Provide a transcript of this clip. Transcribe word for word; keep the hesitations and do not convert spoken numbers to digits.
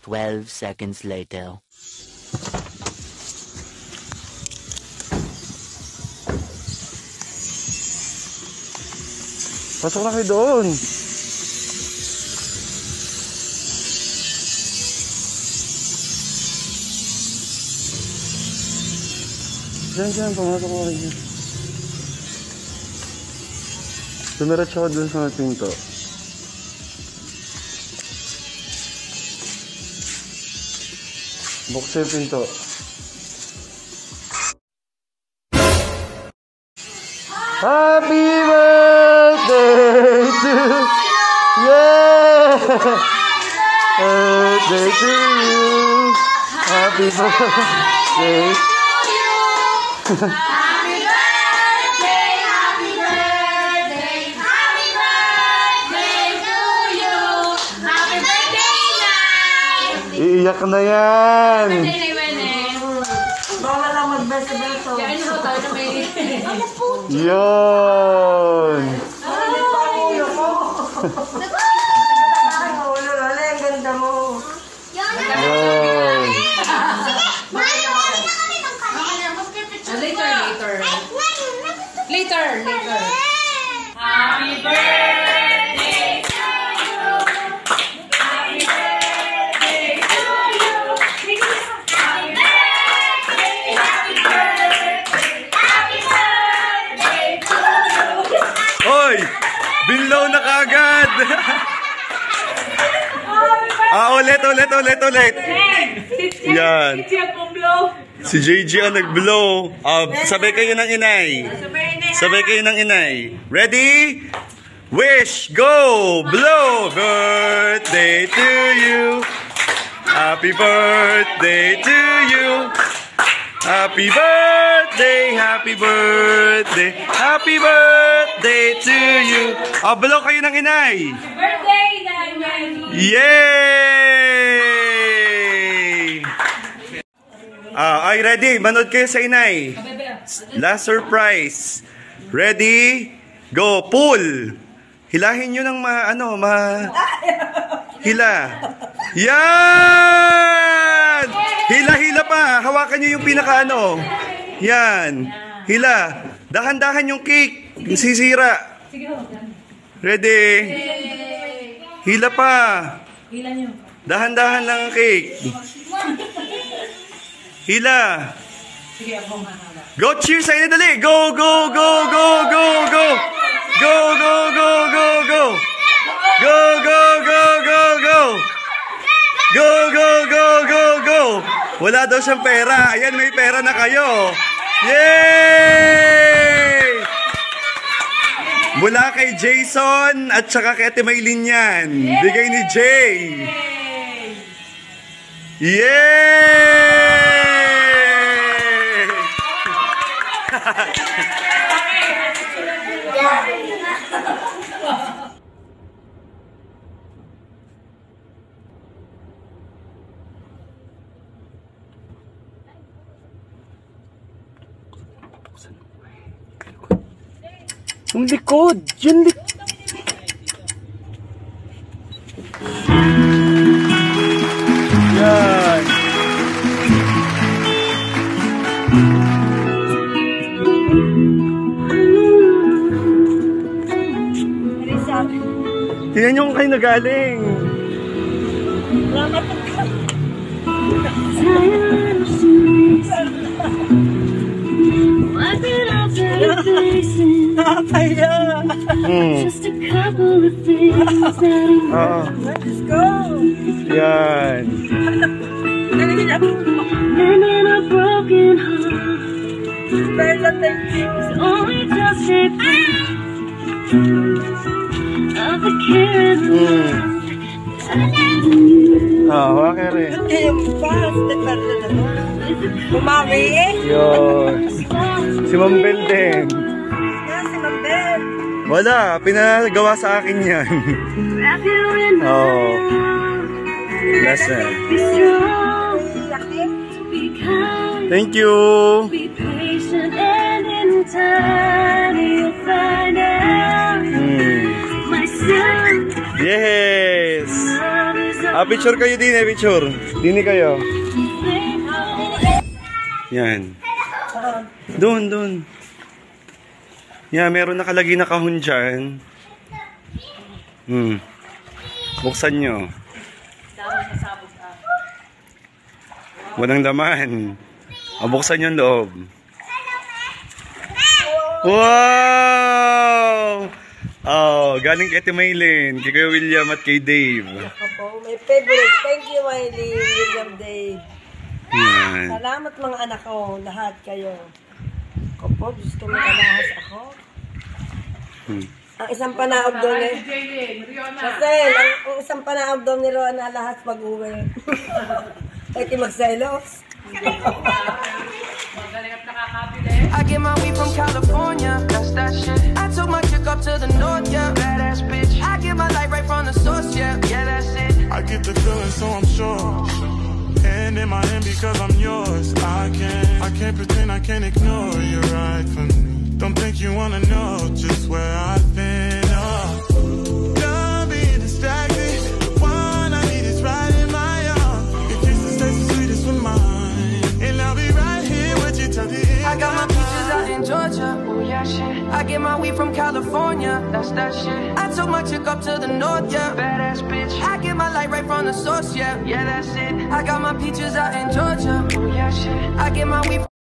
twelve seconds later. Pasok na kayo doon. Diyan, diyan. Pumasok ko rin. Dumiretso ko dun sa may pinto. Buksan yung pinto. Happy birthday to you! Yeah! Birthday to you! Happy birthday! Happy birthday, happy birthday, happy birthday to you. Happy birthday, Nay! Iiyak na yan! Birthday, Nay. Bawal lang mag-beso-beso. Yan ho, tayo na may... Yun! Ay, ulo mo. Ay, ulo. Lala, ang ganda mo. Yun! Later, later. Later, later. Happy birthday to you. Happy birthday to you. Happy birthday, happy birthday, happy birthday to you. Hoy! Binlaw na kagad! Ah, ulit, ulit, ulit, ulit! Yan! Si J J ang nag-blow. Uh, sabay kayo ng inay. Sabay kayo ng inay. Ready? Wish! Go! Blow! Birthday to you! Happy birthday to you! Happy birthday! Happy birthday! Happy birthday to you! Ah, blow kayo ng inay! Birthday, Nanay! Yay! Ah, ay, ready? Manood kayo sa inay. Last surprise. Ready? Go. Pull. Hilahin nyo ng ma, ano, ma... Hila. Yan! Hila-hila pa. Hawakan nyo yung pinaka, ano. Yan. Hila. Dahan-dahan yung cake. Sisira. Ready? Hila pa. Dahan-dahan lang ang cake. Hila. Go, cheers sa inyo, dali. Go, go, go, go, go, go. Go, go, go, go, go. Go, go, go, go, go. Go, go, go, go, go. Wala daw siyang pera. Ayan, may pera na kayo. Yay! Mula kay Jason at saka kay Ate Maylin yan. Bigay ni Jay. Yay! Yung likod! Yung likod! Yan! Tingnan nyo kung kayo nagaling. Nakakaya. Just a couple of things that let's go. Yan. And in a broken heart, it's only just a of the care and love. Ah, waka rin. Bumawi eh. Yun. Si Ma'am Bel din. Si Ma'am Bel. Wala, pinagawa sa akin yan. Oh. Lesson. Thank you. Mm. Yes. Ah, picture kayo din eh, picture. Dini kayo. Yan. Doon, doon. Yan, meron nakalagay na kahon dyan. Hmm. Buksan nyo. Walang laman. O, buksan nyo ang loob. Wow! Oh, galing kay Maylin, kay Kuya William at kay Dave. Ako, my favorite. Thank you, Miley, William, Dave. Yan. Salamat mga anak ko, lahat kayo. Ako po, gusto mo alahas ako. Hmm. Ang isang panaog doon ni... Kasi, ang, ang isang panaog doon ni Roan alahas pag-uwi. Pwede magselos. I get my weed from California, that's that shit. I took my chick up to the north, yeah, badass bitch. I get my light right from the source, yeah, yeah, that's it. I get the feeling, so I'm sure. And in my hand because I'm yours. I can't, I can't pretend, I can't ignore you right from me. Don't think you wanna know just where I've been. Oh, don't be distracted. The one I need is right in my arms. Your kisses taste the sweetest with mine, and I'll be right here with you till the end. I got my peaches out in Georgia, oh yeah shit. I get my weed from California, that's that shit. I took my chick up to the north, yeah, badass bitch. I get my light right from the source, yeah, yeah, that's it. I got my peaches out in Georgia, oh yeah shit. I get my weed